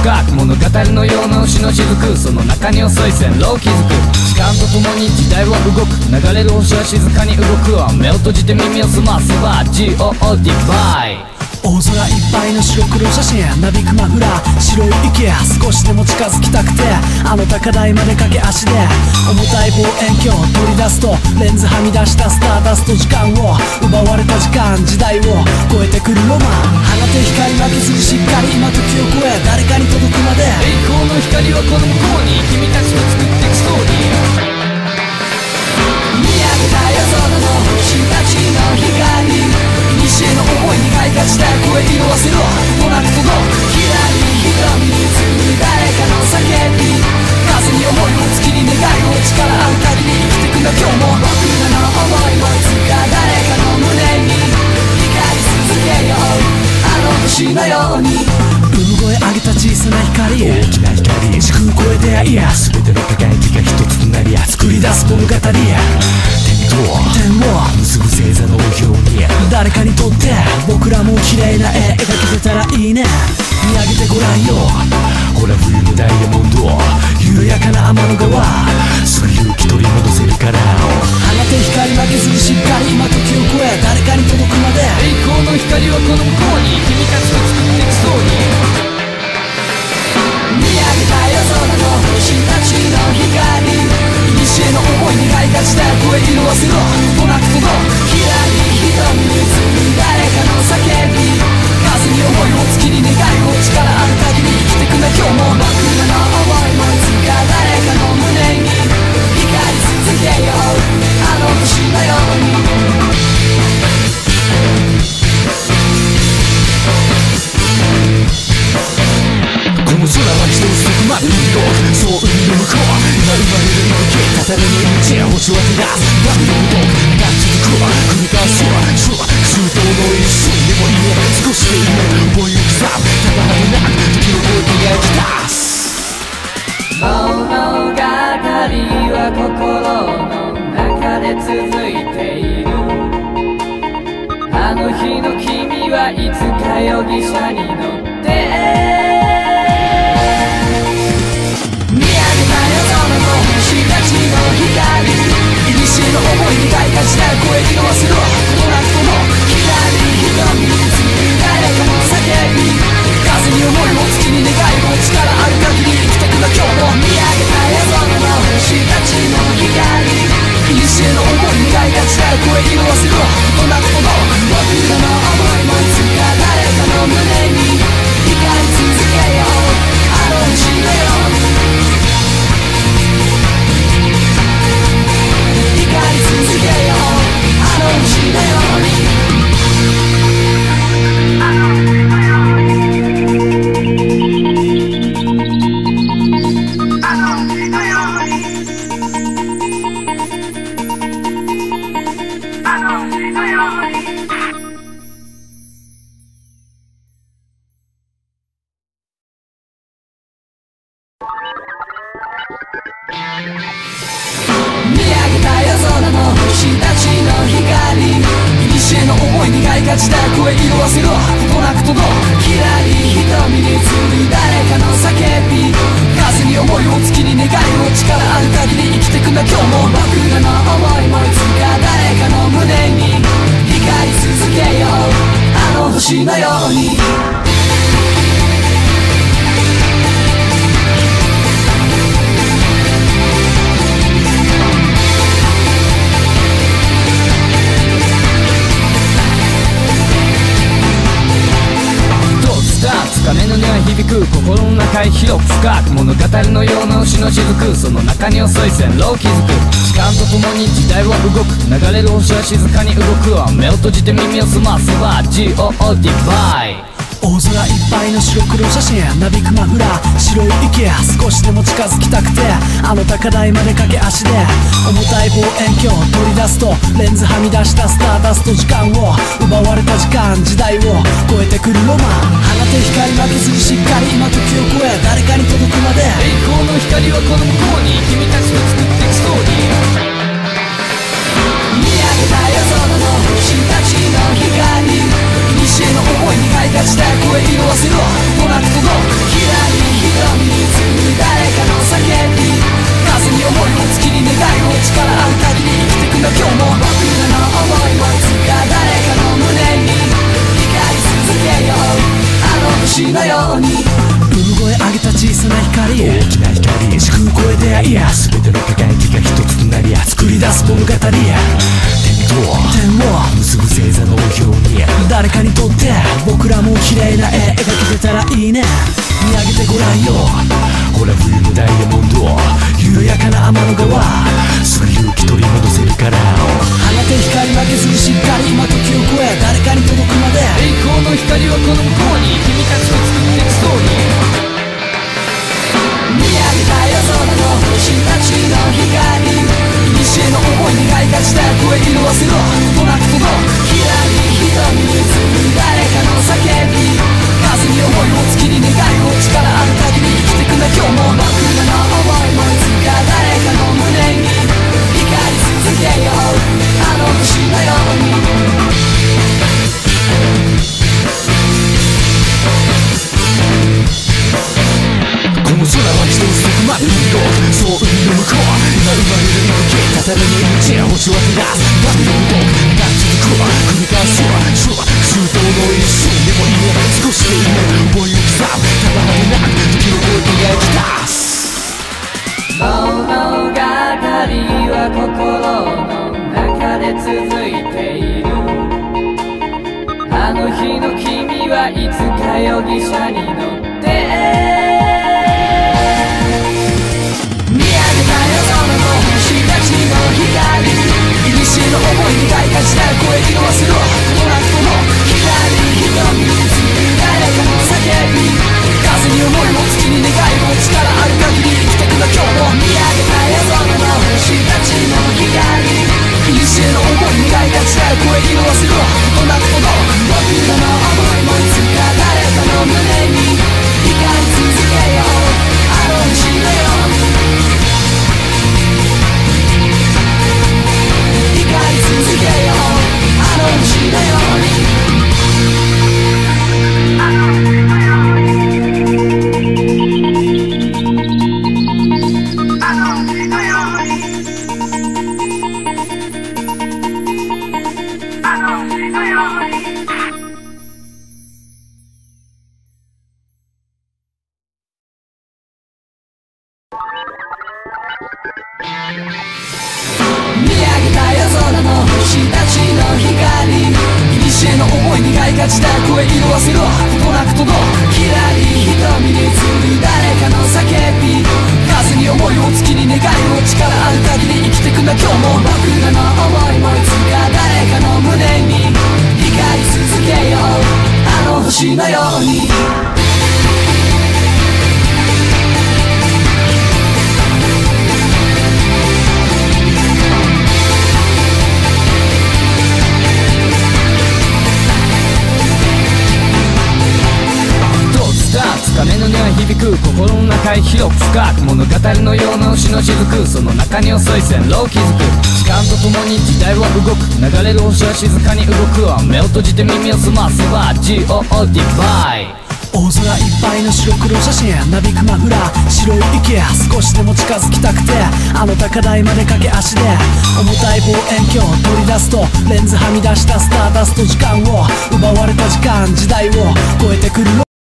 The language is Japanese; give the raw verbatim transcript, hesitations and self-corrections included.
深く物語のような星の雫、その中に遅い線路を築く。時間とともに時代は動く、流れる星は静かに動く。目を閉じて耳を澄ませば ジーオー ディバイ。 大空いっぱいの白黒写真、なびくマフラー白い息、少しでも近づきたくてあの高台まで駆け足で重たい望遠鏡を取り出すと、レンズはみ出したスターダスト、時間を奪われた時間、時代を超えてくるロマン。放て光負けずにしっかり今時を超え誰かに届くまで、 栄光の光はこの向こうに、君たちと作っていくストーリー。 見上げた夜空の星たちの光、古の思いに開花した声色あせろ、となくとのきらり瞳に映る誰かの叫び、風に思いを月に願いを力ある限り生きてくんだ今日も。僕らの思いもいつか誰かの胸に光り続けよう、あの星のように。産声上げた小さな光、大きな光、時空超え出会いや全ての輝きが一つとなり作り出す物語。点を結ぶ星座のように誰かにとって僕らも綺麗な絵描けてたらいいね。見上げてごらんよ、ほら冬のダイヤモンド、緩やかな天の川、すぐ勇気取り戻せるから。放て光負けずにしっかり今時を超え誰かに届くまで、 栄光の光はこの向こうに、君たちと作っていくストーリー。 見上げた夜空の星たちの光、古の思いに開花した声色あせろ、となくとのきらり瞳に映る誰かの叫び、風に思いを月に願いを力ある限り生きてくんだ今日も。僕らの思いもいつか誰かの胸に光り続けよう、あの星のように。この空は一つそこまで海のそう海の向こう、今生まれる時たたらぬ命や星は照らす波の向こうが続くわ、繰り返すわ周到の一瞬でもいいね、少しでいいね、思いを刻むただ果てなく時の声輝き出す。 物語は心の中で続いている。あの日の君はいつか容疑者に乗って星たちの光、古の思いに開花した声色あせろ、この夏のきらり瞳に映る誰かの叫び、風に思いを月に願いを力ある限り生きてくんだ今日も。見上げた夜空の星たちの光、古の思いに開花した声色あせろ、この夏の僕らの思いもいつか誰かの胸に光り続けよう、あの星のように。光り続けよう、あの星のように。見上げた夜空の星たちの光、古の思いに開花した声色あせろ、となくとのきらり瞳に映る誰かの叫び、風に思いを月に願いを力ある限り生きてくんだ今日も。僕らの思いもいつか誰かの胸に光り続けよう、あの星のように。 鐘の音は響く心の中へ広く深く、物語のような星の雫、その中に遅い線路を築く。時間とともに時代は動く、流れる星は静かに動く。目を閉じて耳を澄ませば ジーオー ディバイ。 大空いっぱいの白黒写真、なびくマフラー白い息、少しでも近づきたくてあの高台まで駆け足で重たい望遠鏡を取り出すと、レンズはみ出したスターダスト、時間を奪われた時間、時代を超えてくるロマン。放て光負けずにしっかり今時を超え誰かに届くまで、 栄光の光はこの向こうに、君たちと作っていくストーリー。 見上げた夜空の星たちの光、古の思いに開花した声色あせろ、となくとのきらり力ある限り生きてくんだ今日も。僕らの想いもいつか誰かの胸に光り続けよう、あの星のように。産声上げた小さな光、 大きな光、 時空超え出会いや全ての輝きが一つとなり作り出す物語、 天と天を結ぶ星座のように、 誰かにとって僕らも綺麗な絵描けてたらいいね。見上げてごらんよ、 ほら冬のダイヤモンド、 緩やかな天の川、 すぐ勇気取り戻せるから。 放て光負けずにしっかり今時を超え誰かに届くまで。 栄光の光はこの向こうに、君たちと作っていくストーリー。 見上げた夜空の星たちの光、古の想い願いがちだ声色あせろ、となくとのひらり瞳に映る誰かの叫び、風に思いを月に願いを力ある限り生きてくんだ今日も。僕らの想いもいつか誰かの胸に光り続けよう、あの星のように。 この空は一つそこまで運動、そう海の向こう、今生まれる息吹たたらぬ命や星を照らすバブルの動画続くわ、繰り返すわ、そう周到の一瞬でもいいね、少しでいいね、思いを刻むただまでなく時を超えて描き出す。 物語は心の中で続いている。あの日の君はいつか容疑者に乗って星たちの光、古の想い願いがちだ声色あせろ、このなくとの光瞳に映る誰かの叫び、風に思いも月に願いも力ある限り生きてくんだ今日も。見上げた夜空の星たちの光、古の想い願いがちだ声色あせろ、このなくとの僕らの想いもいつか誰かの胸に光り続けよう、あの星のように。光り続けよう、あの星のように。見上げた夜空の星たちの光、古の想い願いがちだ声色あせろ、となくとのひらり瞳に映る誰かの叫び、風に思いを月に願いを力ある限り生きてくんだ今日も。僕らの想いもいつか誰かの胸に光り続けよう、あの星のように。 鐘の音は響く心の中へ広く深く、物語のような星の雫、その中に遅い線路を築く。時間とともに時代は動く、流れる星は静かに動くわ。目を閉じて耳を澄ませば ジーオー ディバイ。 大空いっぱいの白黒写真、なびくマフラー白い息、少しでも近づきたくてあの高台まで駆け足で、重たい望遠鏡を取り出すとレンズはみ出したスターダスト、時間を奪われた時間時代を超えてくる